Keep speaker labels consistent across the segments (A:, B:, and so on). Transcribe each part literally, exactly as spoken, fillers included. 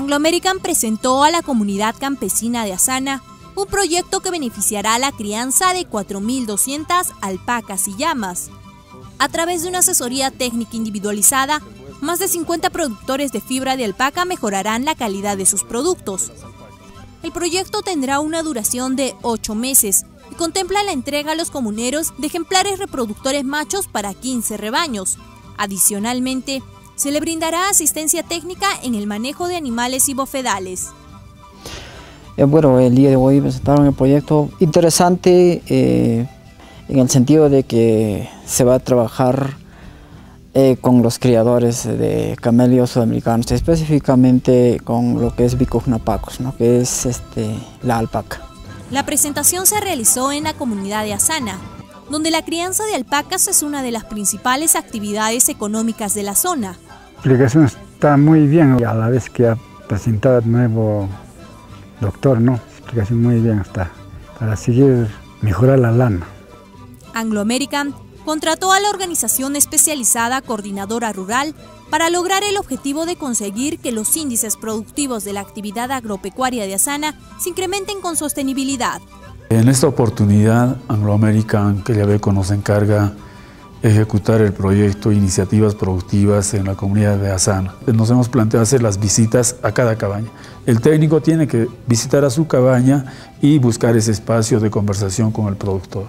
A: Anglo American presentó a la comunidad campesina de Asana un proyecto que beneficiará a la crianza de cuatro mil doscientas alpacas y llamas. A través de una asesoría técnica individualizada, más de cincuenta productores de fibra de alpaca mejorarán la calidad de sus productos. El proyecto tendrá una duración de ocho meses y contempla la entrega a los comuneros de ejemplares reproductores machos para quince rebaños. Adicionalmente, se le brindará asistencia técnica en el manejo de animales y bofedales.
B: Eh, bueno, el día de hoy presentaron el proyecto interesante eh, en el sentido de que se va a trabajar eh, con los criadores de camelios sudamericanos, específicamente con lo que es Vicuñapacos, ¿no? que es este, la alpaca.
A: La presentación se realizó en la comunidad de Asana, donde la crianza de alpacas es una de las principales actividades económicas de la zona.
C: La explicación está muy bien, a la vez que ha presentado el nuevo doctor, ¿no? Explicación muy bien está, para seguir mejorar la lana.
A: Anglo American contrató a la organización especializada Coordinadora Rural para lograr el objetivo de conseguir que los índices productivos de la actividad agropecuaria de Asana se incrementen con sostenibilidad.
D: En esta oportunidad, Anglo American, que Quellaveco nos encarga ejecutar el proyecto Iniciativas Productivas en la comunidad de Asana. Nos hemos planteado hacer las visitas a cada cabaña. El técnico tiene que visitar a su cabaña y buscar ese espacio de conversación con el productor.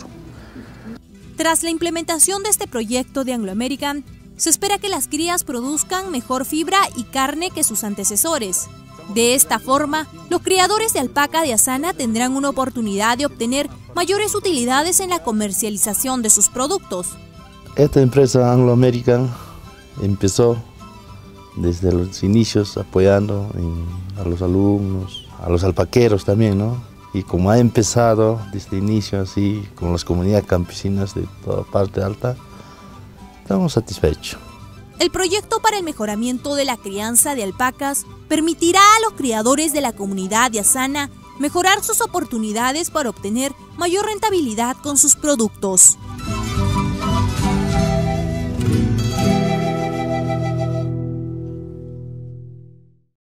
A: Tras la implementación de este proyecto de Anglo American, se espera que las crías produzcan mejor fibra y carne que sus antecesores. De esta forma, los criadores de alpaca de Asana tendrán una oportunidad de obtener mayores utilidades en la comercialización de sus productos.
E: Esta empresa Anglo American empezó desde los inicios apoyando en, a los alumnos, a los alpaqueros también, ¿no? Y como ha empezado desde el inicio así con las comunidades campesinas de toda parte alta, estamos satisfechos.
A: El proyecto para el mejoramiento de la crianza de alpacas permitirá a los criadores de la comunidad de Asana mejorar sus oportunidades para obtener mayor rentabilidad con sus productos.